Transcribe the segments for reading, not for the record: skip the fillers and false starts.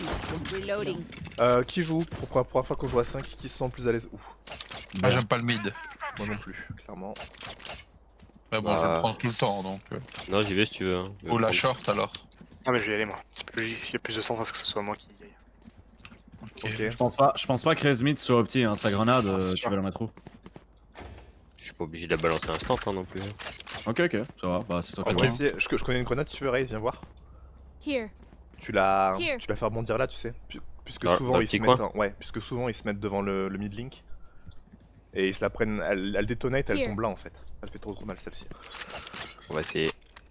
Reloading. Qui joue pour la première fois qu'on joue à 5, qui se sent le plus à l'aise? Ouh. Ah, j'aime pas le mid. Moi non plus, clairement. Mais bon, je le prends tout le temps donc. Non, j'y vais si tu veux. Hein. Ou la short alors. Ah mais je vais y aller moi, c'est plus logique, il y a plus de sens à ce que ce soit moi qui y aille. Ok. Je pense pas que Rezmid soit opti, hein. Sa grenade, tu vas la mettre où? Je suis pas obligé de la balancer instant hein, non plus. Ok, ok, ça va, bah c'est toi qui Ok. vois. Je connais une grenade, si tu veux, Ray, viens voir. Here. Tu la Here. fais rebondir là, tu sais. Puisque Dans souvent le ils se petit mettent, coin. ouais, puisque souvent ils se mettent devant le mid link. Et ils se la prennent, elle détonate, elle Here. tombe là en fait. Elle fait trop mal celle-ci. On va essayer.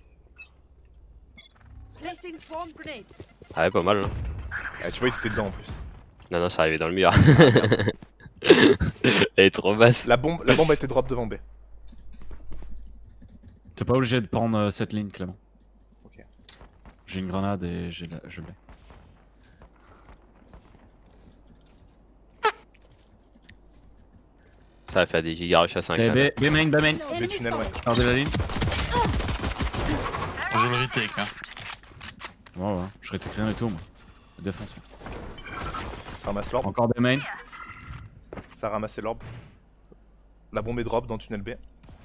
Placing swarm grenade. Ah ouais, pas mal. Hein. Ah, tu vois, ils étaient dedans en plus. Non, non, c'est arrivé dans le mur. Elle est trop basse. La bombe a été drop devant B. T'es pas obligé de prendre cette ligne, Clément. Ok. J'ai une grenade et je l'ai. Ça va faire des gigarush à 5. C'est Là. B main, B main. B tunnel, ouais. Regardez la ligne. Je le retake hein. Ouais, ouais, je retake rien du tout, moi. Défense. Ça ramasse l'orbe. Encore B main. Ça a ramassé l'orbe. La bombe est drop dans tunnel B.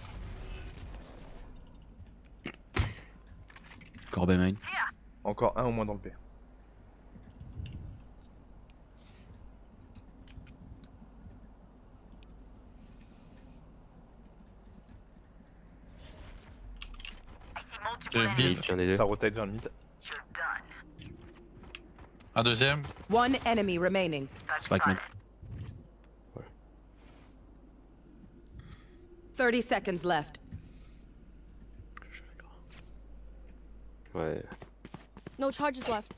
Encore B main. Encore un au moins dans le B. Mid. Il y en a deux. Ça rotate vers le mid. Un deuxième. One enemy remaining. Spike mid. 30 seconds left. Ouais. No charges left.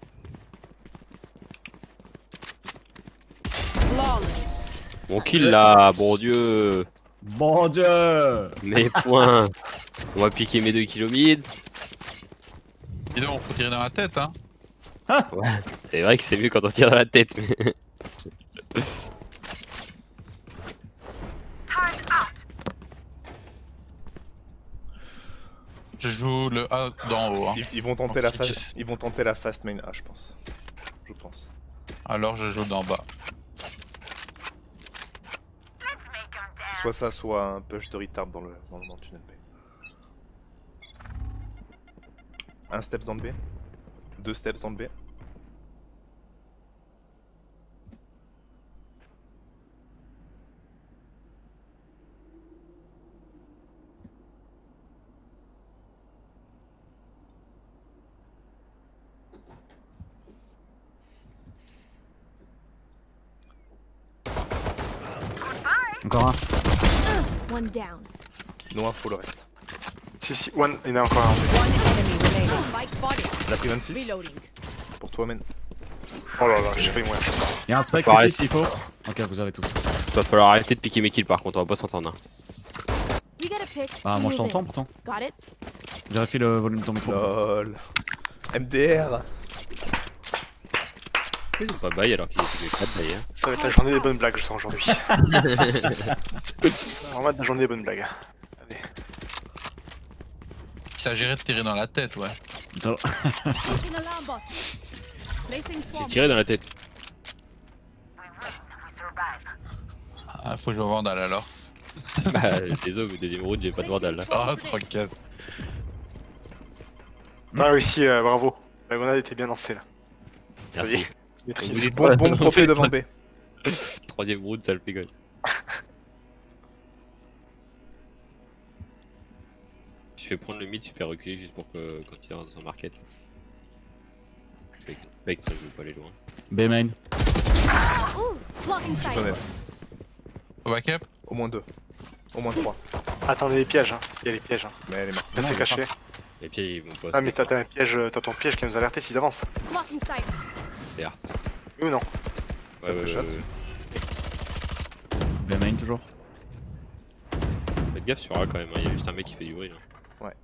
Flawless. Mon kill là, bon dieu. Bon dieu. Mes points. On va piquer mes 2 kills mid. Et donc, faut tirer dans la tête hein. Ouais, c'est vrai que c'est mieux quand on tire dans la tête. Mais... Je joue le A d'en haut hein. Ils vont tenter Donc, la si fast, ils vont tenter la fast main A, je pense. Je pense. Alors je joue d'en bas. Soit ça, soit un push de retard dans le tunnel B. Un step dans le B. 2 steps dans le B. Encore un. One down. No info le reste. Si, one, il y en a encore un. One enemy remaining. Spike spotted. La pris 26 Reloading. pour toi, men. Oh là là, j'ai failli mourir. Y'a un spike Pareil. ici s'il faut. Ok, vous avez tous. Va falloir arrêter de piquer mes kills par contre, on va pas s'entendre. Hein. You get a pick. Ah, moi je Move in. t'entends pourtant. Got it? Vérifie le volume de ton micro. LOL. MDR. Ils ont pas bail alors qu'ils étaient pas d'ailleurs. Ça va être la journée des bonnes blagues, je sens aujourd'hui. Ça va vraiment être la journée des bonnes blagues. Allez. Il s'agirait de tirer dans la tête ouais. Attends. Placing alarm bot. Placing J'ai swarm. tiré dans la tête. Ah faut que je me vandale alors. Bah désolé, deuxième route, j'ai pas de vandal là. Ah 3-4. T'as réussi, bravo. La grenade était bien lancée là. Merci. Vas-y, maîtrise. Vous êtes Bon, bon trophée devant B. Troisième route, ça le fait gosse. Je vais prendre le mid super reculé juste pour que quand il est dans son market. Avec Spectre, je veux pas aller loin. B main. Ooh, blocking Je sight. connais. Au backup. Au moins 2. Au moins 3. Attendez les pièges, hein. Il y a les pièges. Hein. Mais elle est morte. Là c'est caché. Les pieds ils vont pas. Ah mais t'as un piège, t'as ton piège qui va nous alerter s'ils avancent. Blocking sight. Certes. Oui ou non? Ça fait shot. B main toujours. Faites gaffe sur A quand même, hein. Il y a juste un mec qui fait du bruit là. Ouais.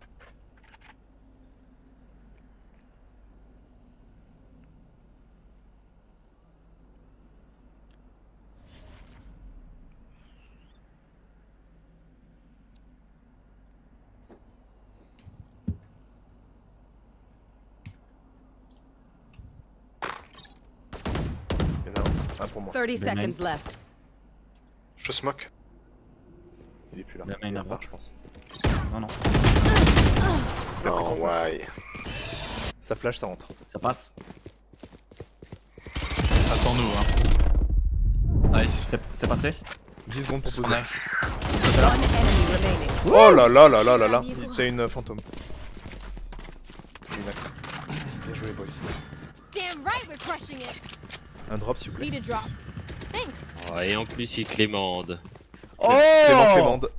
Un pour moi. 30 Ben, seconds left. Je smoke. Il est plus là. La main Il à repart, droite. je pense. Non, non. Oh, ouais. Ça flash, ça rentre. Ça passe. Attends-nous, hein. Nice. C'est passé. 10 secondes pour poser. Nice. One enemy remaining. Oh là là là là là là. T'as une fantôme. Bien joué, boys. Damn right we're crushing it. Un drop, s'il vous plaît. Need a drop. Thanks. Oh, et en plus, il clémande. Clément Clémande.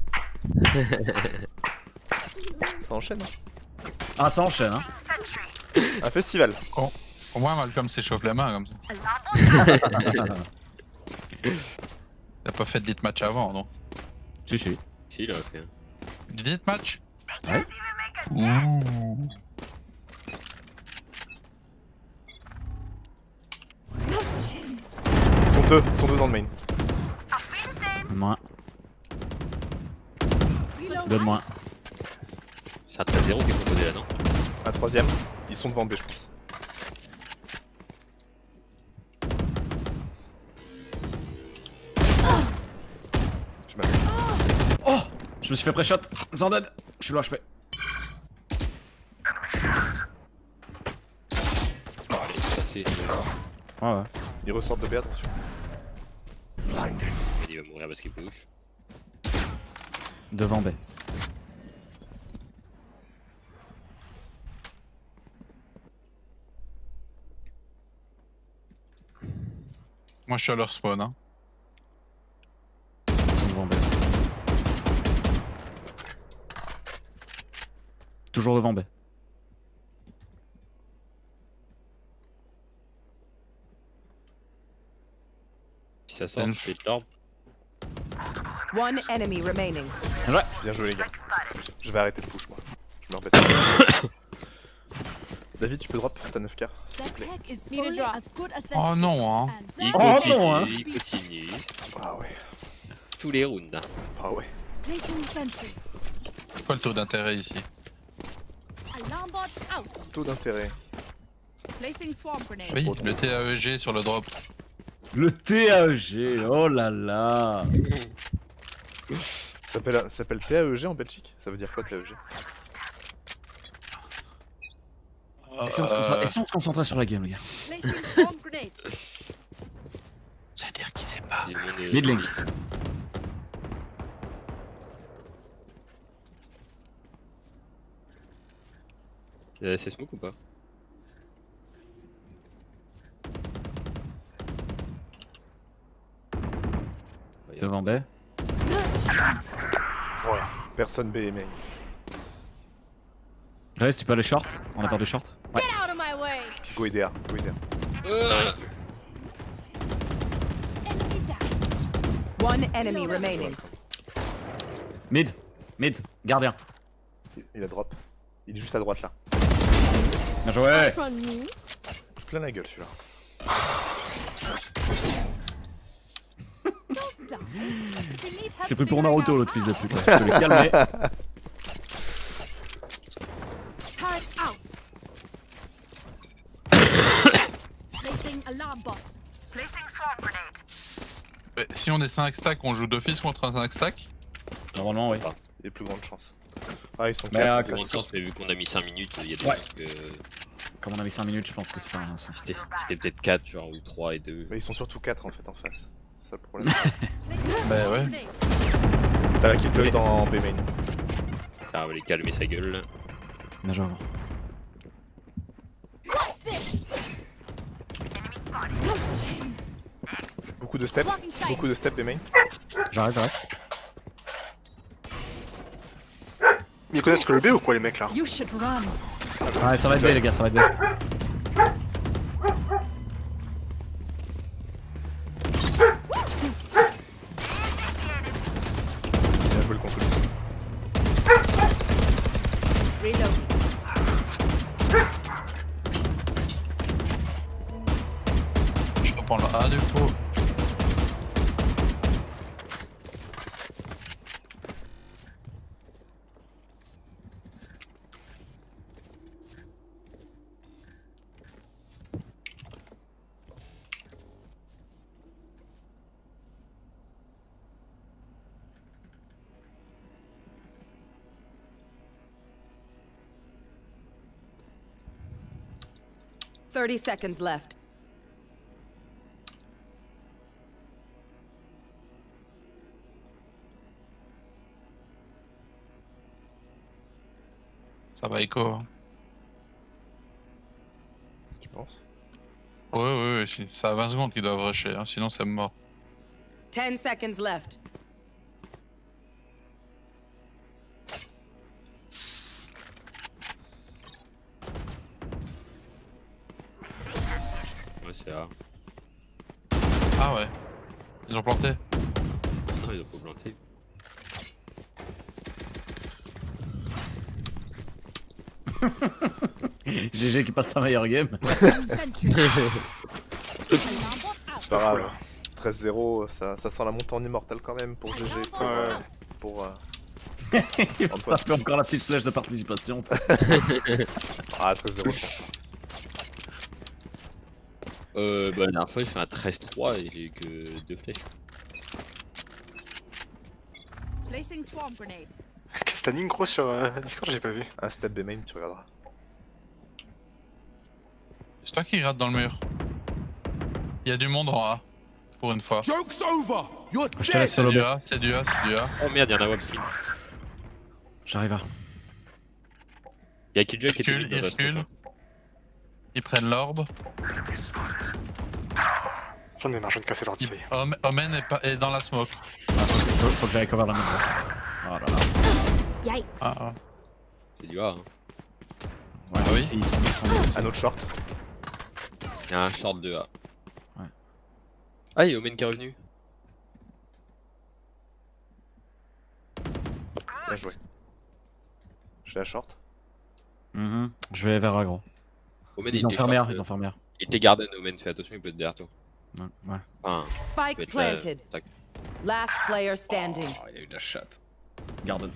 Ça enchaîne. Hein. Ah, ça enchaîne, hein. Un festival. Au moins, Malcolm s'échauffe les mains comme ça. T'as pas fait de lit match avant, non? Si, si. Si, il a fait. Du lit match? Ouais. Ouh. Ils sont deux dans le main. Moins. Reload. Donne-moi. C'est un 13-0 qui est proposé là, non? Un troisième. Ils sont devant B, je pense. Je m'appelle. Oh, je me suis fait pré-shot. Zanded. Je suis low HP. Allez, c'est passé. Ouais, ouais. Ils ressortent de B, attention. Il va mourir parce qu'il bouge. Devant B. Moi, je suis à leur spawn, hein. Ils sont devant B. Toujours devant B. Si ça sort, Une- je fais de l'orbe. One enemy remaining. Bien joué, les gars. Je vais arrêter de push, moi. Je me rebête. David, tu peux drop? T'as 9k. That tech is only as good as Oh non, hein. Il Oh, continue, non, hein. il continue. Ah ouais. Tous les rounds. Ah ouais. Placing sentry. C'est quoi le taux d'intérêt ici? Alarm bot out. Taux d'intérêt. Placing swarm grenade. Oui, le TAEG sur le drop. Le TAEG. Oh là là. Ça s'appelle TAEG en Belgique? Ça veut dire quoi TAEG? Et si on se concentrait sur la game, les gars? Placing swarm grenade. C'est-à-dire qu'il sait pas. Tout le monde est- Mid-link. C'est smoke ou pas? Devant B. Ouais. Personne B et main. Reste, tu peux aller short? On a perdu short? Ouais. Get out of my way. Go EDR, go EDR. Enemy down. One enemy remaining. Mid. Mid. Gardien. Il a drop. Il est juste à droite là. Bien joué. From me. Plein la gueule celui-là. Don't die. If you need help C'est pris pour figuring Naruto out l'autre fils de how, pute. Là. Je peux le calmer. Time out. Placing alarm bot. Si on est 5 stacks, on joue d'office contre un 5 stack? Normalement, oui. Il y a plus grande chance. Ah, ils sont Mais, quatre, Plus grande chance, mais vu qu'on a mis 5 minutes, il y a des Ouais. chances que Comme on avait 5 minutes, je pense que c'est pas un 5. c'était peut-être 4, genre, ou 3 et 2. Mais ils sont surtout 4 en fait en face. C'est ça le problème. Placing Bah swarm ouais. grenade. T'as la killjoy dans B main. Ah, on va les calmer sa gueule là. Bien joué avant. What's this? Beaucoup de steps. Blocking sight. Beaucoup de steps B main. J'arrête, j'arrête. Ils connaissent que le B ou quoi, les mecs là? You should run. Ouais, ça va être B, les gars, ça va être B. Bien joué le contrôle. Reload. Je reprends le A du coup. 30 seconds left. Ça va écho. Tu penses? Ouais, c'est à 20 secondes qu'ils doivent rusher, hein, sinon c'est mort. 10 seconds left. Ouais, c'est A. Ah ouais. Ils ont planté. Non, ils ont pas planté. GG qui passe sa meilleure game. Sentry. Alarm bot out. C'est pas grave. 13-0, ça sent la montée en immortal quand même pour GG. Alarm bot Ouais. out. Pour, Il va se taper encore la petite flèche de participation. tu sais. Ah, 13-0, je pense. Bah, la dernière fois, j'ai fait un 13-3 et j'ai eu que 2 flèches. Placing swarm grenade. Castaning gros sur Discord, j'ai pas vu. Un step B main, tu regarderas. C'est toi qui gratte dans le mur. Il y a du monde en A. Pour une fois. Joke's over! You're Je te laisse C'est solo du B. A, c'est du A, c'est du A. Oh merde, y'en a Wapsi. J'arrive à. Y'a Killjoy qui était Recule, vite dans ils notre reculent. truc, Ils prennent l'orbe. J'en ai marre, je viens de casser l'ordi, ça y est. Omen est dans la smoke. Faut que j'aille cover la main. Oh là là. Yikes. Ah. C'est du A. Hein. Ouais, Ah oui. ici, ils sont Un autre short. Y'a un short de A. Ouais. Ah, y'a Omen qui est revenu. Bien joué. J'ai la short. Je vais vers agro. Omen Ils ont était fermé short, R, ils ont fermé R. Il était garden, Omen, fais attention, il peut être derrière toi. Ouais. Enfin, il peut Spike être là. planted. Tac. Last player standing. Oh, il a eu de la chatte. Garden.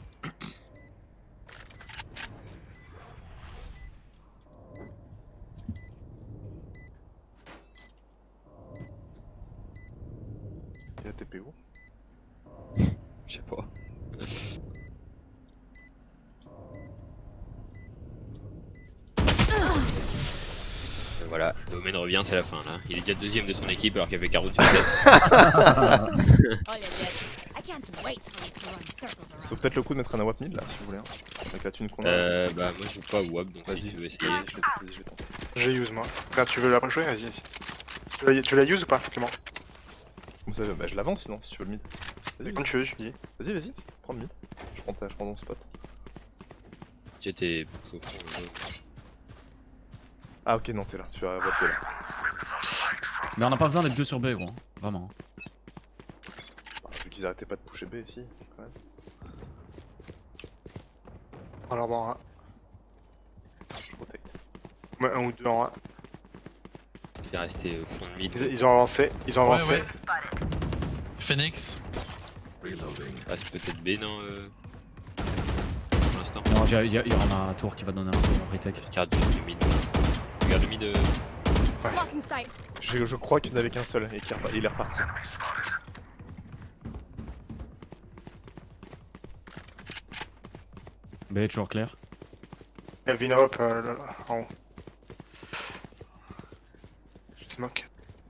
Il a TP où? Je sais pas. Et voilà, Omen revient, c'est la fin là. Il est déjà deuxième de son équipe alors qu'il avait 40 sur 7. Oh, yeah, yeah. I can't wait for it to run circles Ça around. vaut peut-être le coup de mettre un AWP mid là, si vous voulez. Hein. Avec la thune qu'on a. Bah, moi je joue pas WAP donc Vas-y, si tu veux essayer. vas-y, je vais tenter. J'ai use moi. Regarde, tu veux la rejouer? Vas-y. Tu la use ou pas, Clément? Comme ça, bah, je l'avance sinon, si tu veux le mid. Vas-y, Quand tu veux, tu me dis. vas-y, prends le mid. Je prends ton spot. J'étais au fond. Ah, ok, non, t'es là, tu as votre là. Mais on n'a pas besoin d'être 2 sur B, gros. Vraiment. Bah, vu qu'ils arrêtaient pas de pusher B ici, quand même. Alors bon, hein. Je protect. Ouais, un ou deux en 1. J'ai resté au fond de mid. Ils ont avancé, ils ont avancé. Ouais. Phoenix. Ah, c'est peut-être B, non pour l'instant. Non, il y aura un tour qui va donner un tour retake. Je regarde juste le mid. Regarde le mid. Blocking sight. Je crois qu'il n'y en avait qu'un seul et qu'il est reparti. B toujours clair. Il y a Vinop là, en haut. Je smoke.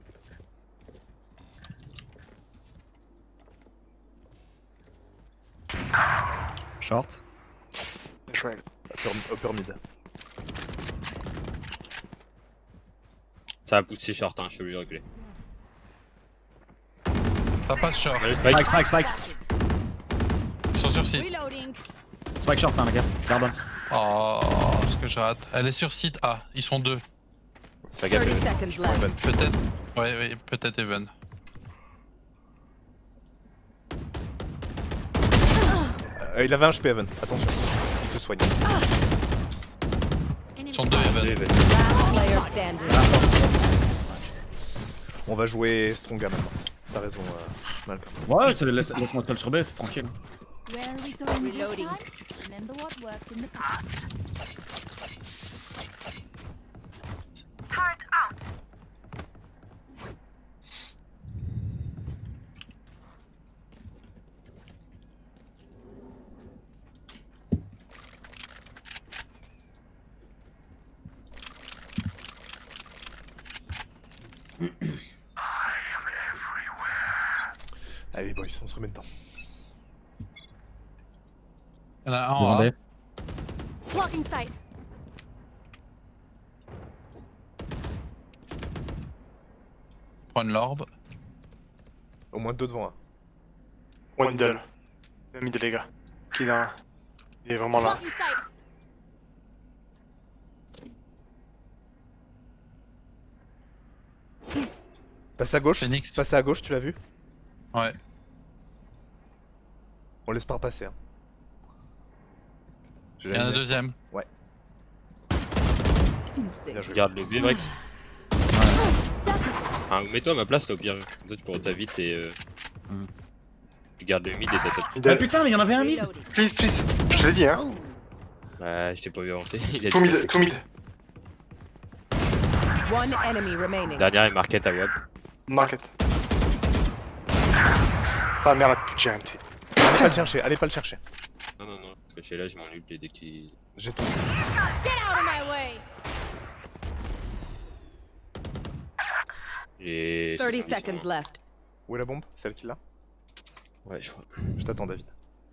Short. Bien joué. Upper mid. Ça va pousser short, hein, je suis obligé de reculer. Ça passe short. Allez, spike. Spike. Ils sont sur site. Reloading. Spike short, hein, les gars. Garden. Oh, ce que je rate. Elle est sur site A. Ils sont deux. Fais gaffe, 30 seconds left. Evan. Peut-être. Ouais, peut-être Even. Il avait un HP Evan, attention. Il se soigne. Ils sont deux Even. Last player standing. On va jouer Stronga maintenant. T'as raison, Malcolm. Ouais, laisse-moi seul sur B, c'est tranquille. Where are we going this Reloading. time? Remember what worked in the past. Allez boys, on se remet dedans. Il y en a un Devant en A. B. Blocking sight. Prendre l'orbe. Au moins 2 devant 1. One middle. Le middle, les gars. Qui est dans... Il est vraiment là. Blocking sight. Passe à gauche. Phoenix. Passe à gauche, tu l'as vu? Ouais. On laisse pas repasser. Hein. J'ai Il y en a un jamais- deuxième. Bien joué. Regarde le B, Brex. Enfin, mets-toi à ma place, là, au pire. Comme ça, tu pourras vite et. Tu gardes le mid et t'as top. Ah Middle. putain, mais il y en avait un mid. Please, please. Je te l'ai dit, hein. Ouais, je t'ai pas vu avancer. Il a Tout mid, tout mid. One enemy remaining. Dernière est market à WAP. Market. Ah merde, j'ai arrêté. Allez pas le chercher, allez pas le chercher. Non, non, non. Parce que chez là, je m'ennuie dès qu'il. J'ai tout. Get out of my way. J'ai. 30 seconds left. Où est la bombe? Celle qui l'a? Ouais, je crois. Je t'attends David.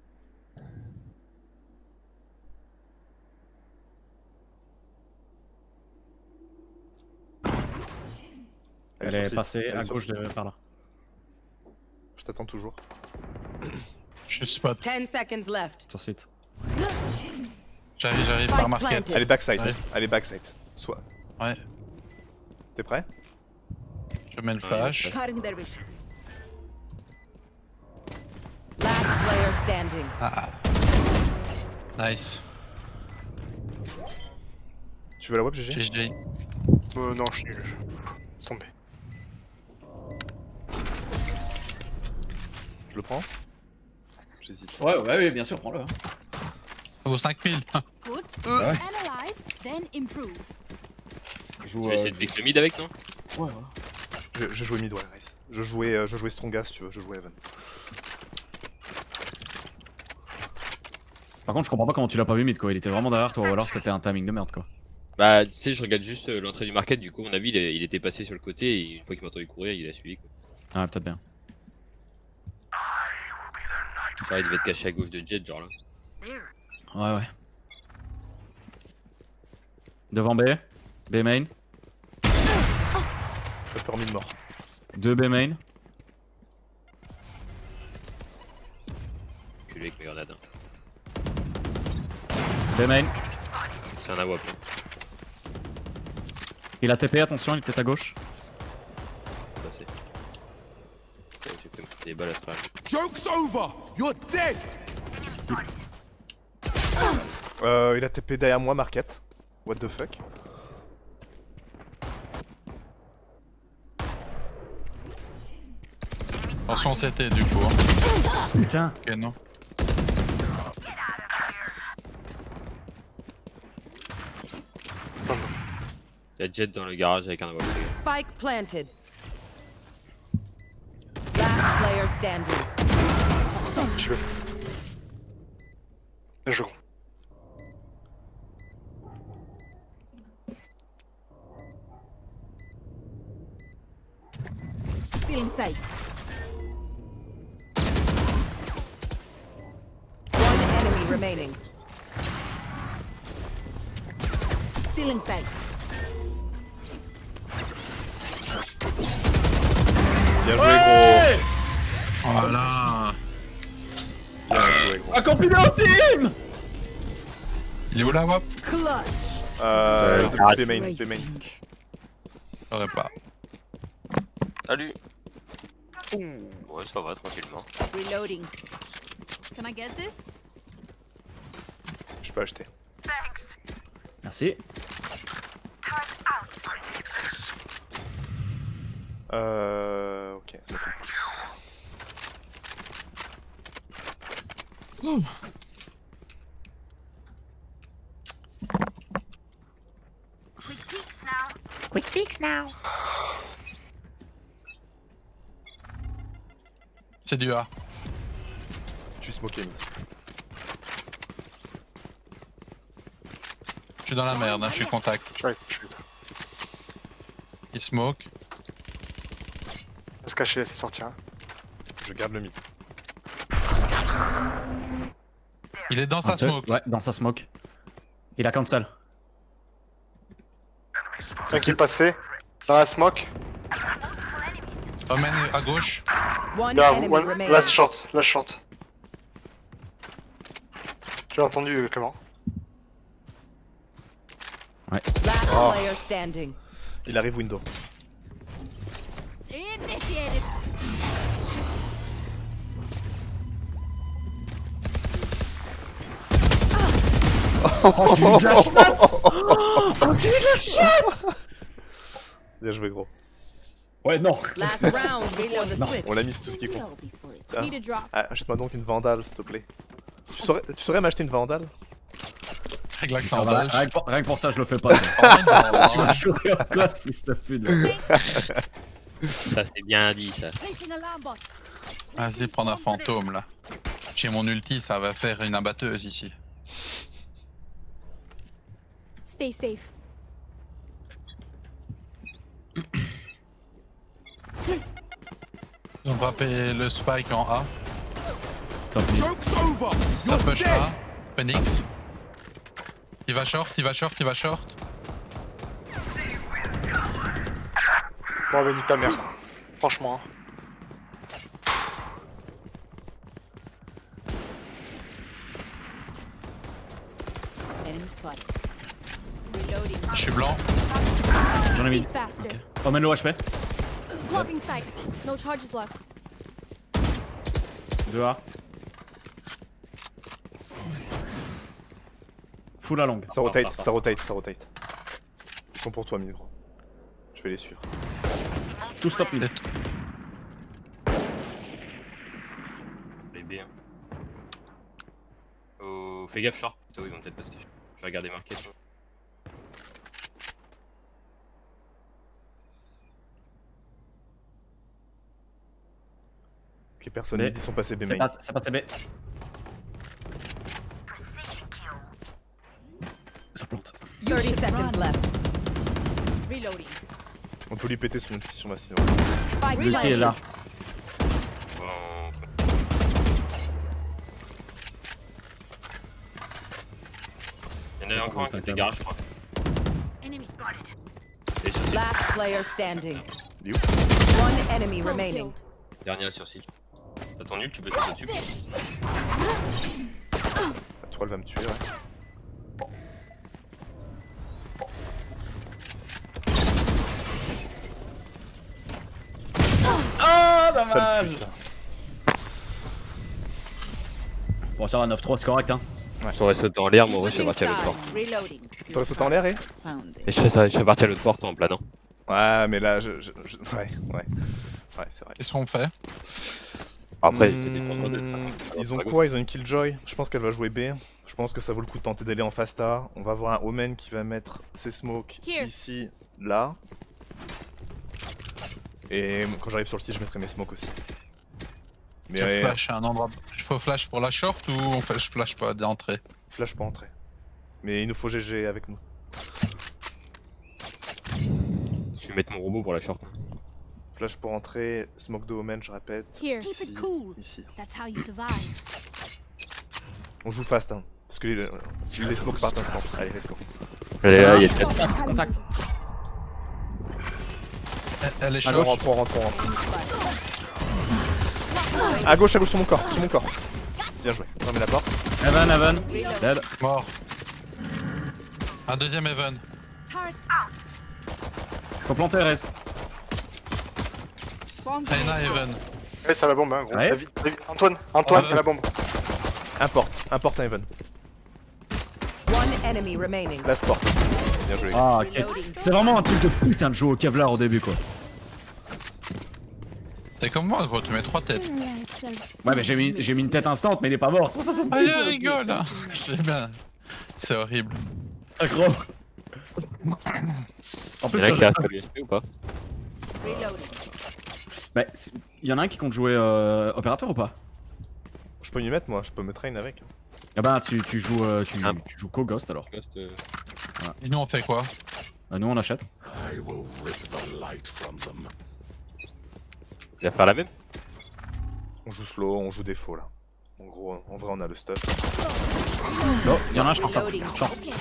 Elle sur est site. passée Elle est à sur gauche site. de par là. Je t'attends toujours. Je spot. 10 seconds left. Sur site. J'arrive par Spike market. planted. Allez backside, Ouais. allez backside. Soit. Ouais. T'es prêt? Je mets le flash. Last player standing. Ah. Nice. Tu veux la web GG? GG. Non, je suis nul. Laisse tomber. Je le prends? J'hésite. Ouais, bien sûr, prends-le. Ça vaut 5000. Good. Ouais. Analyze, then improve. Tu vas essayer de pick le mid avec, non? Ouais. Je jouais mid, ouais, Race. Je jouais Stronga si tu veux, je jouais Evan. Par contre, je comprends pas comment tu l'as pas vu mid quoi. Il était vraiment derrière toi, ou alors c'était un timing de merde quoi. Bah, tu sais, je regarde juste l'entrée du market, du coup, à mon avis, il était passé sur le côté et une fois qu'il m'a entendu courir, il a suivi quoi. Ah, peut-être bien. Genre, il devait être caché à gauche de Jet, genre là. Ouais. Devant B. B main. T'as peur mid mort. 2 B main. Culé avec mes grenades. B main. C'est un AWAP. Hein. Il a TP, attention, il est peut-être à gauche. Passé. Ouais, j'ai fait des balles à ce trajet. Joke's over! You're dead! Il a TP derrière moi, Market. What the fuck? Attention CT du coup. Hein. Putain. Ok, non. Il y a Jet dans le garage avec un AWAP. Spike planted. Last player standing. Je veux. Bien joué. Feeling sight. One enemy remaining. Feeling sight. Bien joué, gros! Voilà. Bien joué, gros. Un complément team. Il est où la WAP? B main, B main. J'aurais pas. Salut! Ouais, ça va tranquillement. Reloading. Can I get this? Je peux acheter. Merci. Ok, c'est bon. Quick peeks now. C'est du A. Je suis smoké mid. Je suis dans la merde, hein, je suis contact. Je suis avec toi. Il smoke. Va se cacher, laisser sortir. Hein. Je garde le mid. Il est dans sa smoke. Ouais, dans sa smoke. Il a cancel. Un qui est passé. Dans la smoke. Omen à gauche. One Là, enemy remaining. last short. Last short. Tu l'as entendu, Clément? Last Oh. player standing. Il arrive window. Initiated. Oh, j'ai eu de la chatte. Oh, j'ai eu de la chatte. Bien joué, gros. Ouais, non. Last round before the switch. On a mis tout ce qui compte. Well before it's need a drop. Ah, achète-moi donc une vandale, s'il te plaît. Tu saurais m'acheter une vandale? Avec l'accent belge. Rien que pour ça, je le fais pas. Ça. Tu vas jouer en gosse, fils de pute. Ça c'est bien dit ça. Placing alarm bot. Vas-y, prendre un fantôme là. J'ai mon ulti, ça va faire une abatteuse ici. Stay safe. Ils ont frappé le spike en A. Tant pis. Joke's over. Ça You're push dead. A. Phoenix. Il va short, il va short, il va short. Bon, bénis ta mère. Franchement. Hein. Enemy spotted. Reloading. Je suis blanc. J'en ai mis. Be faster. Emmène le HP. Blocking sight. No charges left. 2A. Full à longue. Ça rotate, ça rotate, ça rotate. Ils sont pour toi, mid, gros. Je vais les suivre. Tout stop mid. Bébé. Oh, fais gaffe, short plutôt, ils vont peut-être passer. Je vais regarder marqué. Ok, personne B. mid, ils sont passés B C'est main. pas CB. Ça plante. 30 seconds left. Reloading. On peut lui péter son ulti sur ma cible. Spike L'ulti est là. Bon, il y en a encore un qui était garage, je crois. Enemy spotted. Et sur site. Last player standing. Il est où? One enemy remaining. Dernier sur site. T'as ton nul, tu peux sauter dessus. La troll va me tuer, ouais. Ah, Sale pute. Bon, ça va, 9-3, c'est correct, hein. J'aurais sauté en l'air, moi je vais partir à l'autre porte. Reloading. T'aurais sauté en l'air, et? Et je vais partir à l'autre porte en planant. Ouais, mais là, ouais. Ouais, c'est vrai. Qu'est-ce qu'on fait? Après, c'était contre deux. Ils ont quoi? Ils ont une Killjoy. Je pense qu'elle va jouer B. Je pense que ça vaut le coup de tenter d'aller en fast A. On va avoir un Omen qui va mettre ses smokes Here. ici, là. Et quand j'arrive sur le site, je mettrai mes smokes aussi. Mais Je flash à un endroit. Il faut flash pour la short ou on fait flash pas d'entrée? flash pas entrer. Mais il nous faut GG avec nous. Je vais mettre mon robot pour la short. Flash pour entrer, smoke de Omen, je répète. Here. Keep Ici, it cool. ici. That's how you survive. On joue fast, hein. Parce que les smokes partent instant. Allez, let's go. Allez, là, il y a peut-être. Contact, contact. Elle est On short. rentre, on rentre, on rentre. À gauche, sur mon corps, sur mon corps. Bien joué. On met la porte. Evan. Dead. Mort. Un deuxième Evan. Turret Faut planter, Rez. Swarm Reyna grenade. Evan. Ouais, ça la bombe, hein, gros. Ouais. Vas-y, vas-y. Antoine, t'as la bombe. Importe un Evan. One enemy remaining. Last porte. Bien joué. Ah, c'est vraiment un truc de putain de jouer au Kevlar au début, quoi. T'es comme moi, gros, tu mets 3 têtes. Ouais, mais j'ai mis une tête instant, mais il est pas mort. C'est pour ça que ça me Ah, tue. il rigole, hein. Je sais bien. C'est horrible. Ah, gros. En plus, Il y en a quand qui restent à l'USP ou pas? Reloading. bah, il y en a un qui compte jouer opérateur ou pas? Je peux m'y mettre, moi. Je peux me train avec. Ah bah, tu joues co-ghost alors. Ghost, Et nous, on fait quoi? Nous, on achète. I will rip the light from them. Il va faire la même. On joue slow, on joue défaut là. En gros, en vrai, on a le stuff. Oh, y'en a un, je crois. Reloading. Short. Okay.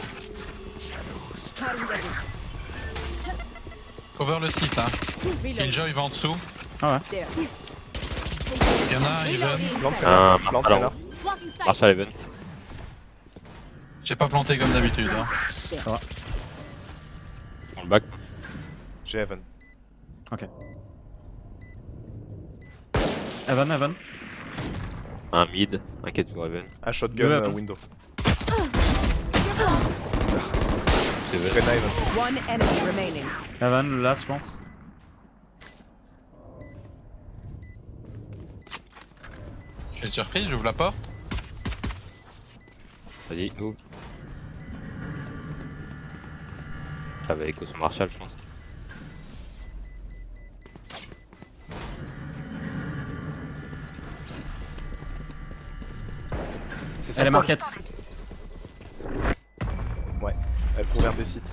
Cover le site, hein. Reloading. Killjoy va en dessous. There. Il y en a un, Even. Plante, Ah, plante, alors. Reinhardt. Blocking sight. Marshall Even. J'ai pas planté comme d'habitude. Hein. On le back. J'ai Evan. Evan, Evan. Un mid, un quête pour Even. Un shotgun Deux Evan. window. C'est Even. Rena Evan. One enemy remaining. Evan, le last, je pense. Je suis surpris, j'ouvre la porte. Vas-y, ouvre. Ça va écho sur Marshall, je pense. C'est Elle est sympa. marquette. Ouais, elle couvert des sites.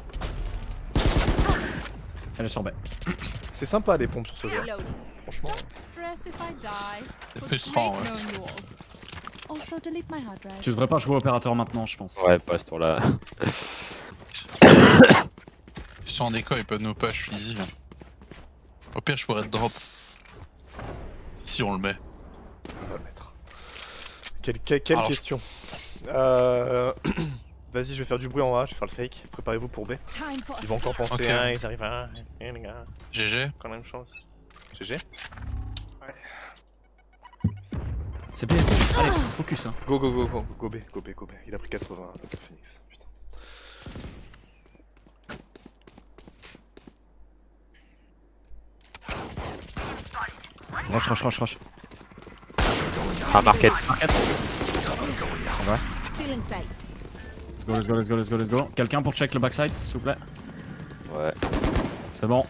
Elle est sur B. C'est sympa les pompes sur ce jeu. Reloading. Franchement. Don't stress if I die. C'est Was frustrant, great ouais. knowing you all. Also delete my hard drive. Tu devrais pas jouer opérateur maintenant, je pense. Ouais, pas ce tour-là. Ils sont en déco, ils peuvent nous push easy. Au pire, je pourrais te drop. Si on le met. On va le mettre. Quelle Alors, question. Vas-y, je vais faire du bruit en A, je vais faire le fake. Préparez-vous pour B. Time for Ils vont encore penser, Ok. hein, ils arrivent à... Eh les gars, GG. quand même chance. GG. C'est bien. Allez, focus, hein. Go go go go, go B, go B, go B. Il a pris 80, le Phoenix. Putain. Rush. Ah, market. Marquette. feeling sight. Let's go. Quelqu'un pour check le backside, s'il vous plaît. Ouais. C'est bon.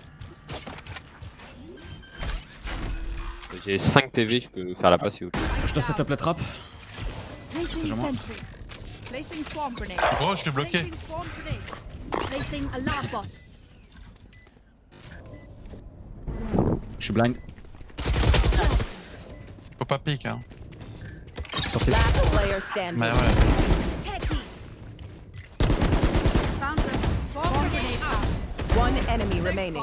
J'ai 5 PV, je peux faire la passe si vous voulez. Je te setup les trappes. Placing Déjà moi. sentry. Placing swarm grenade. Gros, je l'ai bloqué. Placing swarm grenade. Placing alarm bot. Je suis blind. Faut pas pique, hein. Sur site. Last player standing. Mais ouais. Tag team. Found her. Swarm grenade out. One enemy remaining.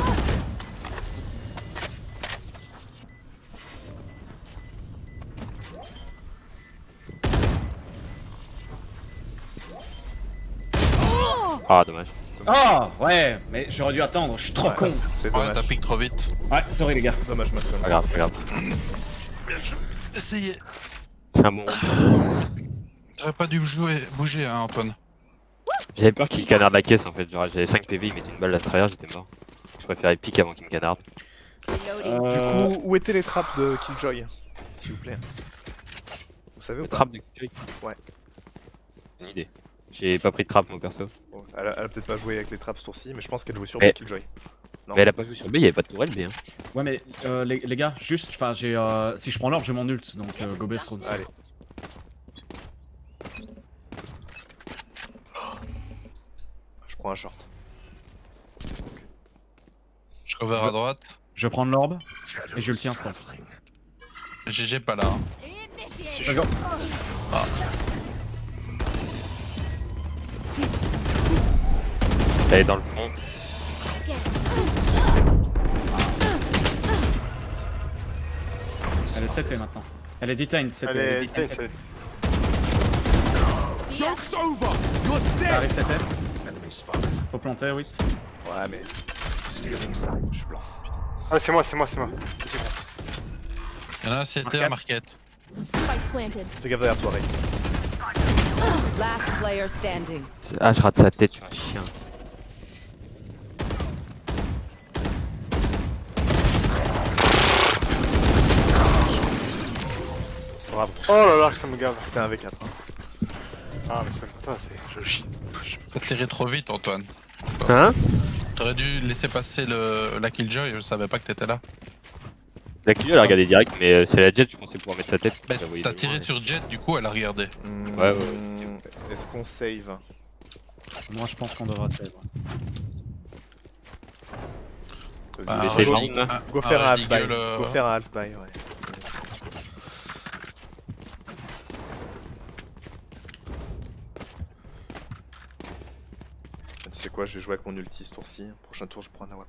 Ah, dommage. Oh ouais, mais j'aurais dû attendre, je suis trop con. C'est Ouais, dommage. t'as pique trop vite. Ouais, sorry les gars. Dommage, Mathieu. Pas grave, pas grave. Essayez. C'est un bon. T'aurais pas dû bouger, hein, Antoine. J'avais peur qu'il canarde la caisse en fait. Genre, j'avais 5 PV, il mettait une balle à travers, j'étais mort. Je préférais pique avant qu'il me canarde. Reloading. Du coup, où étaient les trappes de Killjoy, s'il vous plaît? Vous savez ou Le pas? trap de Killjoy. Ouais. Une idée. J'ai pas pris de trap moi perso. Bon, elle a peut-être pas joué avec les trappes ce tour-ci, mais je pense qu'elle jouait sur Mais- B Killjoy. Non. Mais elle a pas joué sur B, il y avait pas de tourelle B. Hein. Ouais mais les gars, juste, enfin j'ai si je prends l'orbe j'ai mon ult, donc Gobé se retrouve. Allez. Je prends un short. C'est smoke. Je cover à droite. Je vais prendre l'orbe et je le tiens staff. GG pas là. Hein. Initiate. Let's go. Elle est dans le fond. Elle est 7 maintenant. Elle est detained, 7 Allez, tête, c'est- Joke's over! You're Ça dead! arrive 7 Enemy spotted. Faut planter, Wisp. Ouais, mais. Je suis blanc. Putain. Ah, c'est moi. C'est moi. Y'en a un CT à market. Spike planted. Fais gaffe derrière toi, Ray. Last player standing. Ah, je rate sa tête, je suis un chien. Bravo. Oh là là, que ça me gave. C'était un V4. Hein. Ah, mais c'est même pas ça, c'est. Je chie. T'as tiré trop vite, Antoine. Hein? T'aurais dû laisser passer la Killjoy, je savais pas que t'étais là. La Killjoy elle a regardé direct, mais c'est la Jet, je pensais pouvoir mettre sa tête. Bah, Je la voyais t'as de tiré loin. sur Jet, du coup elle a regardé. Ouais. Est-ce qu'on save? Moi je pense qu'on devra save. Bah, les rejoins- lignes, là. Go faire un half buy. Redeagle, Go faire un half buy, ouais. Tu sais quoi, je vais jouer avec mon ulti ce tour-ci. Prochain tour, je prends un AWP.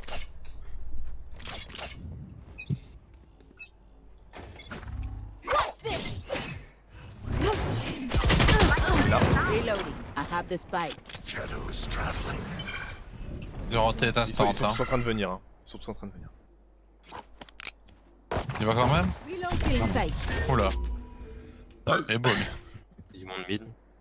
Reloading. I have this bite. Shadows traveling. J'ai rentré Ils sont, instant, ils sont tous en train de venir. Hein. Ils sont tous en train de venir. Il va quand même. Reloading. Sight. Oula. Et bon. Il y a du monde mid.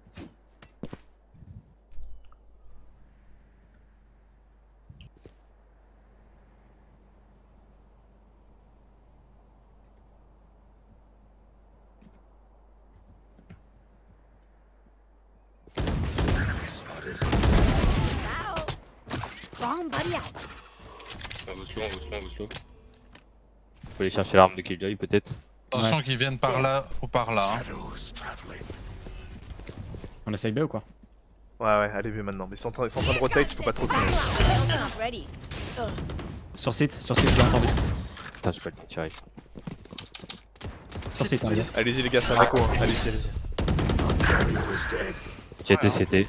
Bomb buddy out. On vous slow, on vous slow, on vous slow. Faut aller chercher l'arme de Killjoy peut-être. Attention Ouais. qu'ils viennent par là ou par là. Hein. Shadows traveling. On essaye B ou quoi? Ouais, ouais, allez, B maintenant. Mais ils sont en train de rotate, il faut pas trop tourner. Not ready. Sur site, je l'ai entendu. Putain, j'ai pas le temps de tirer. Sur site, on va dire. Allez-y, les gars, c'est un écho. Hein. Allez-y, allez-y. Carrier is dead. CT, CT.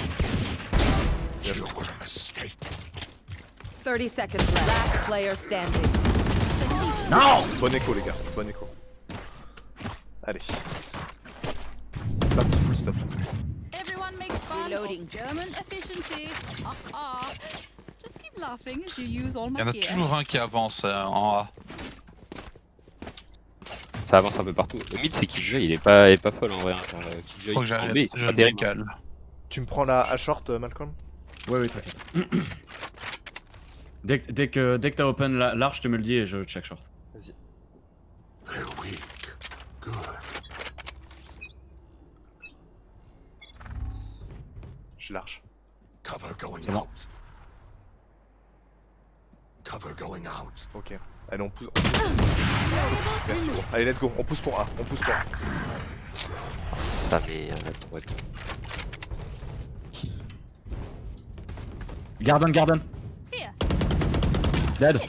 You were a mistake. 30 seconds left. Last player standing. Bon écho, les gars. Bon écho. Allez. Parti full stop. Everyone makes fun Reloading. of German efficiency. Ha ha. Just keep laughing as you use all Il my y en a gear. toujours un qui avance en A. Ça avance un peu partout. Le mid c'est Killjoy, il est pas folle en vrai. Hein. Genre, Killjoy Faut que en B, j'arrête, c'est je pas le terrible. décale. Tu me prends la A short, Malcolm? Ouais, oui, t'inquiète. Dès que t'as open large, tu me le dis et je check short. Vas-y. They're weak. Good. Je large. Cover going C'est bon. out. Cover going out. Ok. Allez, on pousse. Merci, gros. Allez, let's go. On pousse pour A. On pousse pour A. Ça mais trop être. Garden. Here. Dead.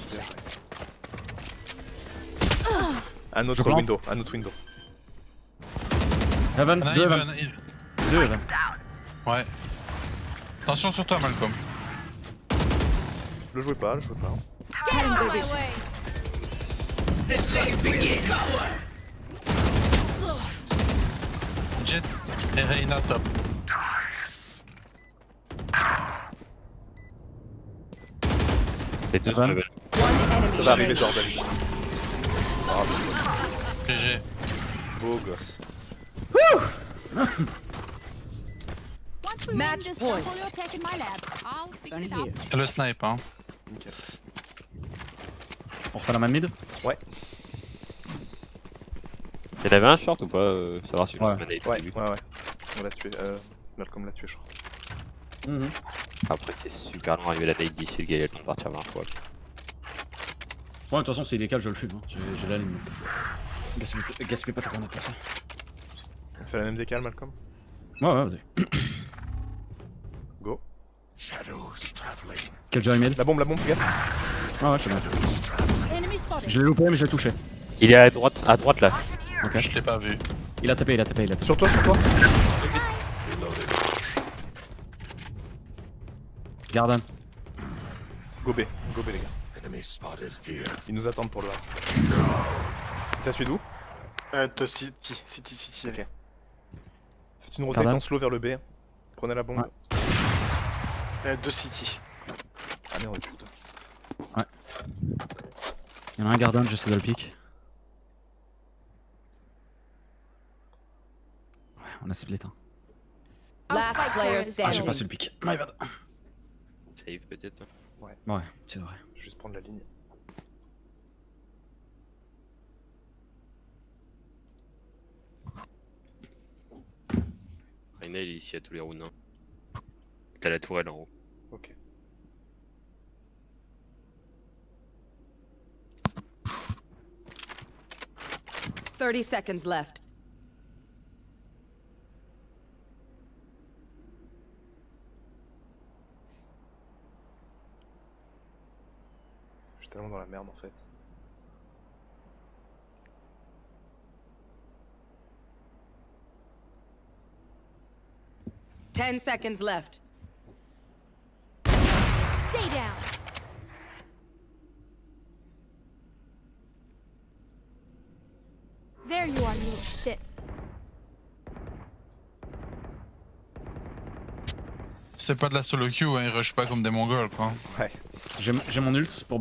Un autre Je plante. window. Un autre window. Heaven, Ah, 2 il Heaven. va- 2 Heaven. Ouais. Attention sur toi, Malcolm. Le jouez pas, le jouez pas. Get out of my way. Jet et Reina top. Les deux sont Evan. level. One enemy Ça va arriver, remaining. Jordan. GG. Beau gosse. Once we Match win, just point. sample your tech in my lab. I'll fix Gun it here. up. Et le snipe, hein. Nickel. On refait la même mid? Y'en avait un short ou pas savoir si je Ouais. me manette. Ouais, ouais, ouais. On l'a tué. Malcolm l'a tué, je crois. Après c'est super long d'arriver à la nade d'ici, le gars il a le temps de partir 20 fois. Ouais, de toute façon, s'il décale, je le fume. Hein. J'ai la ligne. Gaspille pas ta grenade pour ça. On fait la même décale, Malcolm? Ouais, vas-y. Go. Shadows traveling. Killjoy mid. La bombe, regarde. Ouais, je sais bien. Shadows traveling. Enemy spotted. Je l'ai loupé, mais je l'ai touché. Il est à droite là. Ok. Je l'ai pas vu. Il a tapé. Sur toi, sur toi. Garden. Go B, les gars. Enemy spotted here. Ils nous attendent pour le A. T'as tué d'où? De City, Ok. Faites une rotation Cardin. slow vers le B. Prenez la bombe. Ouais. De City. Ah merde, putain. Il y en a un Garden, j'essaie de le pick. Ouais, on a split. Hein. Last player Ah, j'ai standing. pas su le pick. My bad. Save peut-être. Ouais, c'est vrai. Je vais juste prendre la ligne. Reina il est ici à tous les rounds. Hein. T'as la tourelle en haut. Ok. Thirty seconds left. merde en fait. Ten seconds left. Stay down. There you are, you little shit. C'est pas de la solo queue, hein, ils rushent pas comme des mongols quoi. Ouais. J'ai mon ult pour B.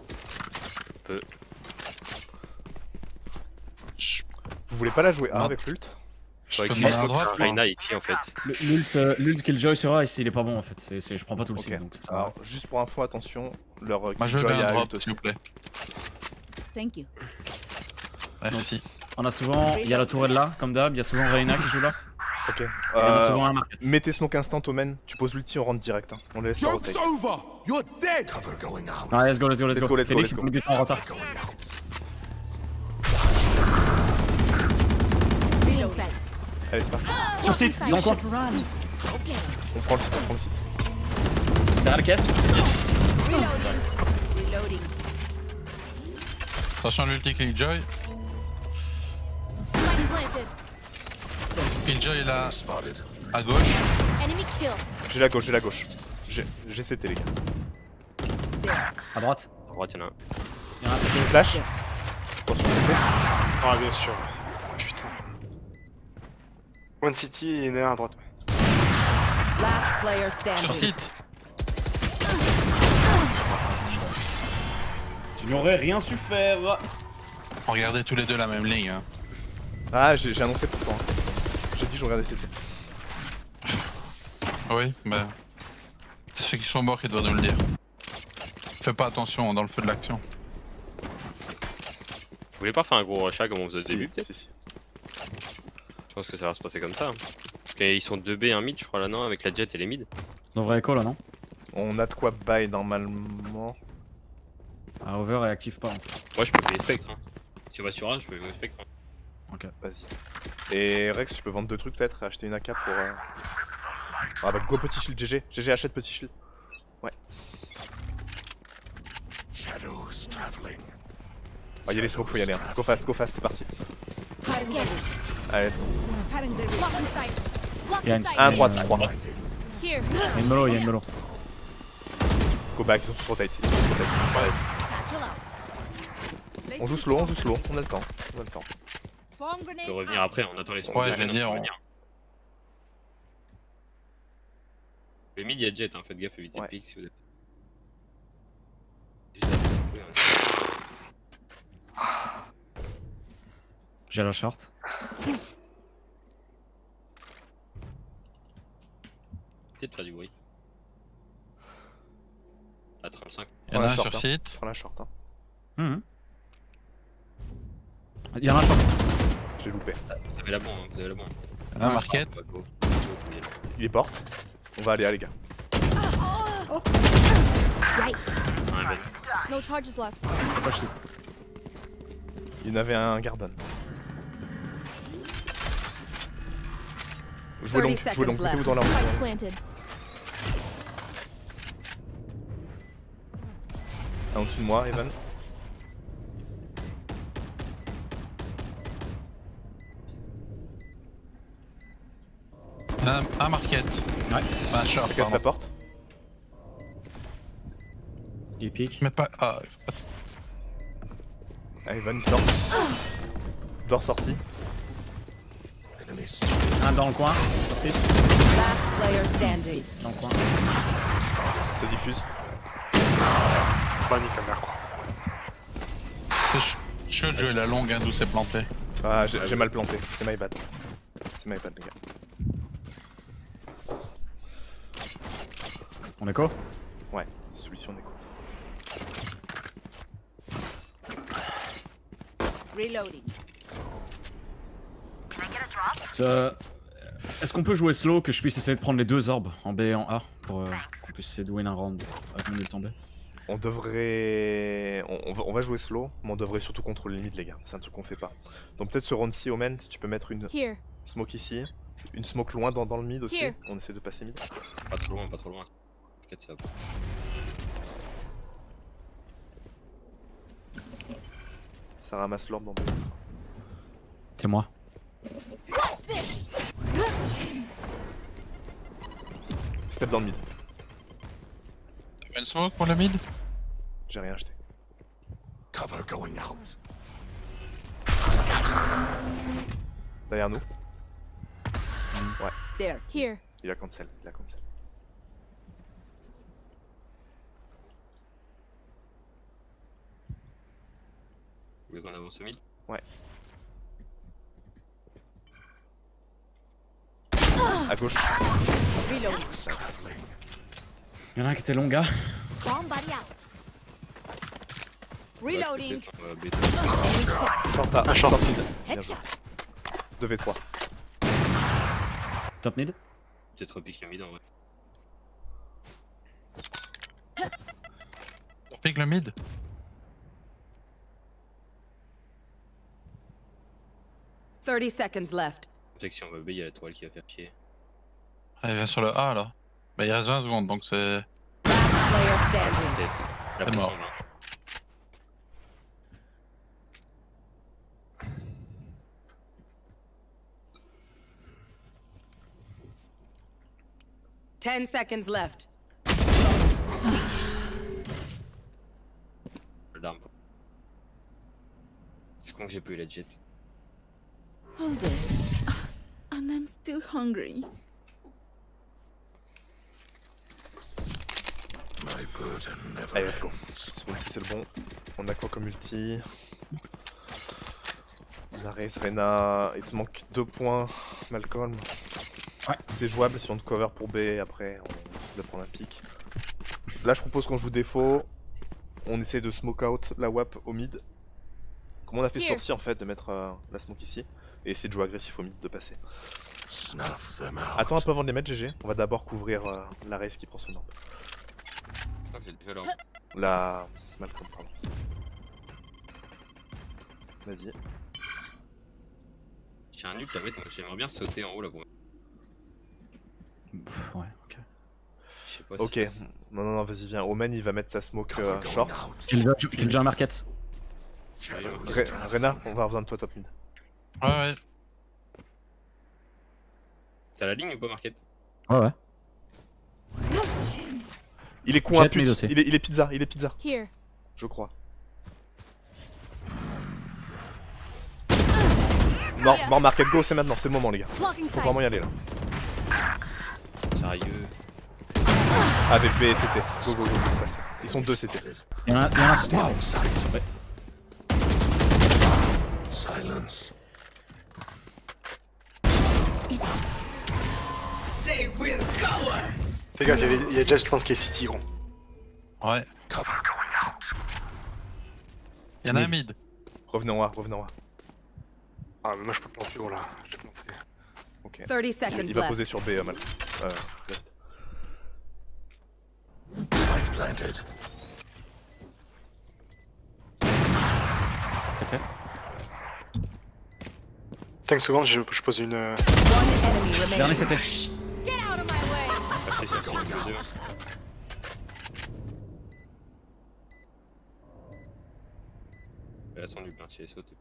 Vous voulez pas la jouer A Non. avec l'ult? Je Ouais, peux qui demander à droite moi. Reina ici en fait. L'ult Killjoy sur A, il est pas bon en fait. Je prends pas tout le Ok. site donc ça sert à Alors, juste pour info, attention, leur Moi je veux Killjoy bien a un ult drop aussi. s'il vous plaît. Thank you. Merci. On a souvent, il y a la tourelle là, comme d'hab, il y a souvent Reina qui joue là. Ok. Et on a souvent un market. Mettez smoke instant Omen, tu poses l'ulti, on rentre direct. Hein. On les laisse pas Joke's rotate. over! You're dead! Cover going out. Ah, let's go, let's go, let's Let's go. go, let's go, Félix, let's go. on est du temps en retard. Going out. Reload. Allez, c'est parti. Sur site, dans le coin. Run. Okay. On prend le site, on prend le site. Derrière la caisse. Reloading. Attention l'ulti Killjoy. Spike planted. Killjoy est là Spotted. à gauche. Enemy kill. J'ai la gauche, j'ai la gauche. J'ai CT les gars. À droite. À droite, y'en a un. Il y en a un, ça J'ai fait. flash. Attention CT. Ah, bien sûr. Putain. One City et il y en a un à droite. Last player Sur standing. site. Tu n'aurais rien su faire. Regardez tous les deux la même ligne. Hein. Ah, j'ai annoncé pourtant. J'ai dit je regardais CT. Oui, bah. C'est ceux qui sont morts qui doivent nous le dire. Fais pas attention dans le feu de l'action. Vous voulez pas faire un gros rush comme on faisait au début peut-être? Si. Je pense que ça va se passer comme ça. Parce qu'ils sont 2B, 1 mid, je crois là, non, avec la jet et les mid. On devrait écho là, non? On a de quoi buy normalement. Ah, over et active pas. Moi je peux payer Spectre. Hein. Si on va sur A, je peux payer Spectre. Hein. Vas-y. Et Rex, tu peux vendre 2 trucs peut-être, acheter une AK pour. Ah bah go petit shield GG. GG achète petit shield. Ouais. Shadows traveling. Ah y'a les smokes, faut y aller. Hein. Go fast, c'est parti. Allez, let's go. Block in sight. Block Il y a in une- sight. Un à droite, je crois. Here. Il y a une molo, il y a une molo. Go back, ils sont tous rotate. Ils sont tous rotate. Ouais. Satchel out. On joue slow, on a le temps. Swarm On grenade peut revenir out. après, on attend les Ouais, je vais on peut dire, revenir. Les mid, y'a jet, hein. Faites gaffe, évitez Ouais. le pick si vous êtes. Juste après, J'ai la short. évitez de faire du bruit. À 35. Il y en Prends a la un short, sur hein. site. Prends la short. Hein. Il y en a un short. J'ai loupé. Vous avez la bombe, hein. Vous avez la bombe. Un market. Go. Go. Il est porte. On va aller, les gars. Yikes. Un mec. No charges left. Push site. Il y en avait un Gardon. Jouez 30 long, seconds mettez-vous dans la Spike route. planted. Un en dessous de moi, Evan. Un market. Ouais. Un short, Ça casse la pardon. porte. Il pique. Mais pas. Ah, Ah, Evan, il sort. Dors sorti. Enemy Un dans le coin. Sur site. Last player standing. Dans le coin. Ça diffuse. Bah, nique ta mère, quoi. c'est chaud de jouer la longue, hein, d'où c'est planté. Ah, j'ai mal planté. C'est my bad. C'est my bad, les gars. On écho? Ouais, solution d'écho. Reloading. Est-ce qu'on peut jouer slow, que je puisse essayer de prendre les deux orbes en B et en A pour qu'on puisse essayer de win un round avec mon ult en B? On devrait. On va jouer slow, mais on devrait surtout contrôler les mid, les gars. C'est un truc qu'on fait pas. Donc peut-être ce round-ci, Omen, si tu peux mettre une Here. smoke ici, une smoke loin dans le mid aussi. Here. On essaie de passer mid. Pas trop loin, pas trop loin. T'inquiète, ça va. Ça ramasse l'orbe dans B. C'est moi. Step dans le mid. T'as une smoke pour le mid? J'ai rien acheté. Cover going out. Derrière nous. There. Here. Il a cancel. Il a cancel. Vous voulez qu'on avance au mid? À gauche. Reload. Y'en a un qui était long, gars. Bomb body out. Reloading. Short A. Short sud. Bien Headshot. joué. 2v3. Top mid. Peut-être repique le mid en vrai. On pique le mid? 30 seconds left. Protection B, il y a la toile qui va faire chier. Allez, viens sur le A là. Bah il reste 20 secondes donc c'est... Last player standing. Peut-être. La C'est pression mort. là. Ten seconds left. L'arme. C'est con que j'ai pas eu la jet. Hold it. And I'm still hungry. My burden never Allez, let's go. ends. Ce coup-ci c'est le bon. On a quoi comme ulti? On a Raze, Reyna. Il te manque 2 points, Malcolm. Ouais. C'est jouable si on te cover pour B. Après, on essaie de prendre un pic. Là, je propose qu'on joue défaut. On essaie de smoke out la WAP au mid. Comme on a fait ce Here. tour-ci en fait, de mettre la smoke ici. Et essayer de jouer agressif au mid, de passer. Snuff them out. Attends un peu avant de les mettre, GG. On va d'abord couvrir la Raze qui prend son orbe. Ah, j'ai déjà l'arme. La... Malcolm, pardon. Vas-y. J'ai un ult à mettre, moi j'aimerais bien sauter en haut là pour. Pff, ouais, ok. Je sais pas Ok. si Non, vas-y, viens. Omen, il va mettre sa smoke Cover going short. out. Killjoy un market. Shadows Reyna, on va avoir besoin de toi top mid. Ouais ouais. T'as la ligne ou pas, Market? Ouais, ouais. Il est con Jet un pute. mid aussi. Il est pizza, Here. je crois. Non, market go, c'est maintenant, c'est le moment les gars. Blocking Faut sight. vraiment y aller là. Sérieux? Avec B, c'était. Go, passez. Ils sont 2, c'était. Y'en a un. Stealing sight. Ouais. Silence. Fais gaffe, il y a Jess, je pense, qui est City, gros. Ouais. Cover going out. Y'en a un mid. Revenez en A. Ah, mais moi je peux planter, gros là. J'ai planté. Ok. 30 seconds Il va left. poser sur B, mal. Left. Spike planted. C'était. 5 secondes, je pose une. One enemy Dernier remaining. c'était. Get out of my way. Lâchez sur site, les deux. Là, son ult, hein, si elle saute.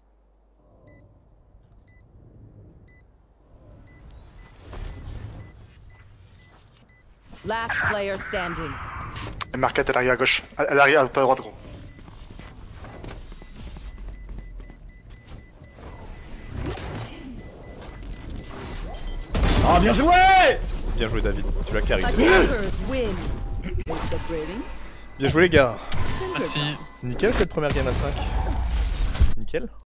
Last player standing. Marquette, elle arrive à gauche. Elle arrive à ta droite, gros. Oh, bien joué! Bien joué David, tu l'as carré. Attackers win. Is the grading? Bien joué les gars. Merci. Nickel cette première game à 5. Nickel.